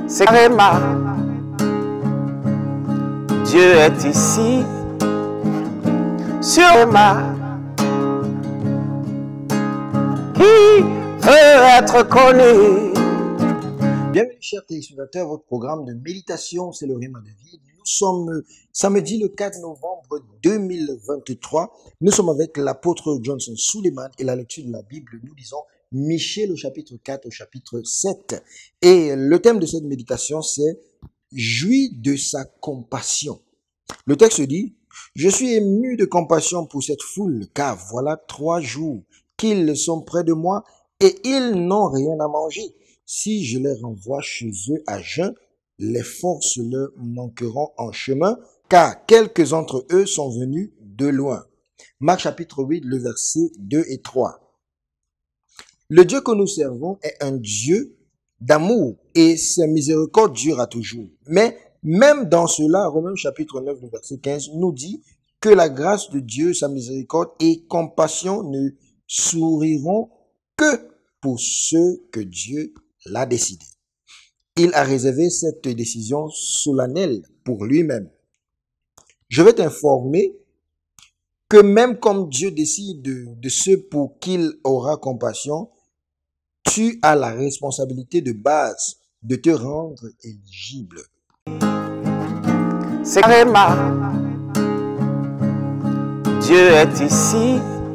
c'est Réma. Dieu est ici, sur Réma, qui veut être connu. Bienvenue chers téléspectateurs, votre programme de méditation, c'est le Réma de vie. Nous sommes samedi le 4 novembre 2023. Nous sommes avec l'apôtre Johnson Suleiman et la lecture de la Bible. Nous lisons Michée au chapitre 4 au chapitre 7. Et le thème de cette méditation, c'est « Jouis de sa compassion ». Le texte dit « Je suis ému de compassion pour cette foule, car voilà 3 jours qu'ils sont près de moi et ils n'ont rien à manger. Si je les renvoie chez eux à jeun, les forces leur manqueront en chemin, car quelques d'entre eux sont venus de loin. » Marc chapitre 8, le verset 2 et 3. Le Dieu que nous servons est un Dieu d'amour et ses miséricordes durent à toujours. Mais même dans cela, Romains chapitre 9, le verset 15 nous dit que la grâce de Dieu, sa miséricorde et compassion ne souriront que pour ceux que Dieu l'a décidé. Il a réservé cette décision solennelle pour lui-même. Je vais t'informer que même comme Dieu décide de ceux pour qui il aura compassion, tu as la responsabilité de base de te rendre éligible. C'est Réma. Dieu est ici,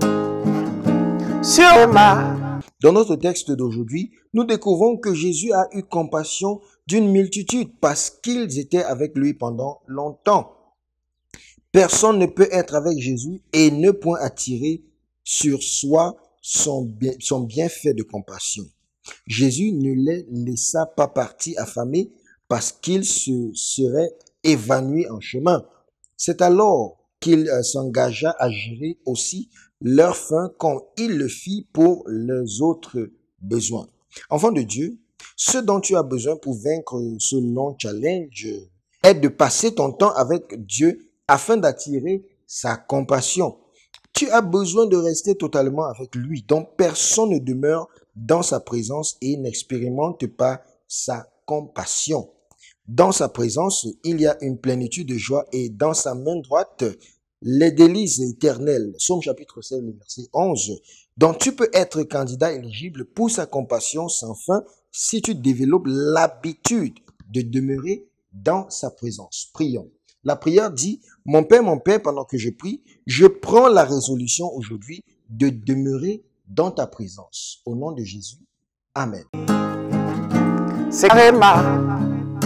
sur Réma. Dans notre texte d'aujourd'hui, nous découvrons que Jésus a eu compassion d'une multitude parce qu'ils étaient avec lui pendant longtemps. Personne ne peut être avec Jésus et ne point attirer sur soi son bienfait de compassion. Jésus ne les laissa pas partir affamés parce qu'ils se seraient évanouis en chemin. C'est alors qu'il s'engagea à gérer aussi leur faim comme il le fit pour les autres besoins. Enfant de Dieu, ce dont tu as besoin pour vaincre ce long challenge est de passer ton temps avec Dieu afin d'attirer sa compassion. Tu as besoin de rester totalement avec lui, dont personne ne demeure dans sa présence et n'expérimente pas sa compassion. Dans sa présence, il y a une plénitude de joie et dans sa main droite, les délices éternelles. Psaume chapitre 16, verset 11. Donc tu peux être candidat éligible pour sa compassion sans fin si tu développes l'habitude de demeurer dans sa présence. Prions. La prière dit, mon Père, pendant que je prie, je prends la résolution aujourd'hui de demeurer dans ta présence. Au nom de Jésus. Amen. C'est Réma.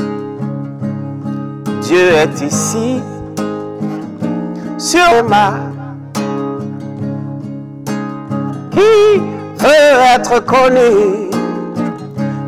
Dieu est ici, sur Réma, qui veut être connu.